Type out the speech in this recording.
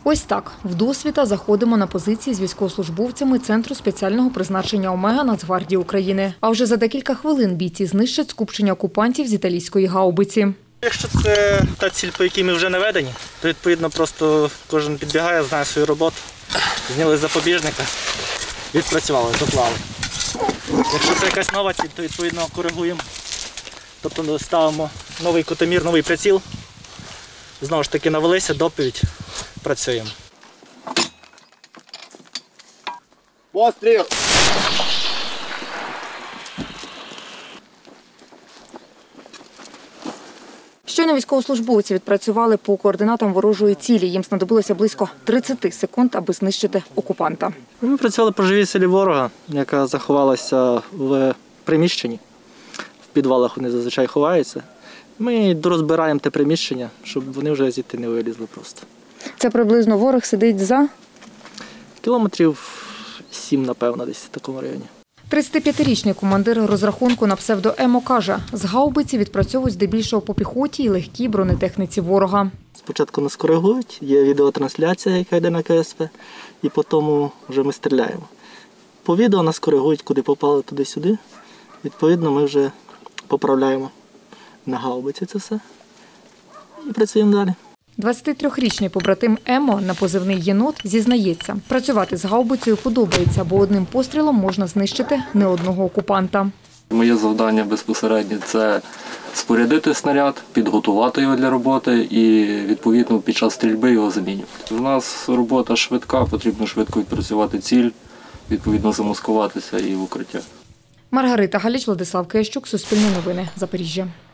Ось так, вдосвіта заходимо на позиції з військовослужбовцями Центру спеціального призначення «Омега» Нацгвардії України. А вже за декілька хвилин бійці знищать скупчення окупантів з італійської гаубиці. Якщо це та ціль, по якій ми вже наведені, то відповідно просто кожен підбігає, знає свою роботу, зняли запобіжника, відпрацювали, доклали. Якщо це якась нова ціль, то відповідно коригуємо, тобто ставимо новий кутомір, новий приціл, знову ж таки навелися, доповідь, працюємо. Постріл! Щойно військовослужбовці відпрацювали по координатам ворожої цілі. Їм знадобилося близько 30 секунд, аби знищити окупанта. Ми працювали по живій силі ворога, яка заховалася в приміщенні. В підвалах вони зазвичай ховаються. Ми дорозбираємо те приміщення, щоб вони вже звідти не вилізли просто. Це приблизно ворог сидить за? Кілометрів 7, напевно, десь в такому районі. 35-річний командир розрахунку на псевдо-ЕМО каже, з гаубиці відпрацьовують здебільшого по піхоті і легкій бронетехніці ворога. Спочатку нас коригують, є відеотрансляція, яка йде на КСП, і потім вже ми стріляємо. По відео нас коригують, куди попали, туди-сюди. Відповідно, ми вже поправляємо на гаубиці це все і працюємо далі. 23-річний побратим ЕМО на позивний «Єнот» зізнається, працювати з гаубицею подобається, бо одним пострілом можна знищити не одного окупанта. Моє завдання безпосередньо – це спорядити снаряд, підготувати його для роботи і, відповідно, під час стрільби його замінювати. У нас робота швидка, потрібно швидко відпрацювати ціль, відповідно замаскуватися і в укриття. Маргарита Галіч, Владислав Киящук, Суспільне новини, Запоріжжя.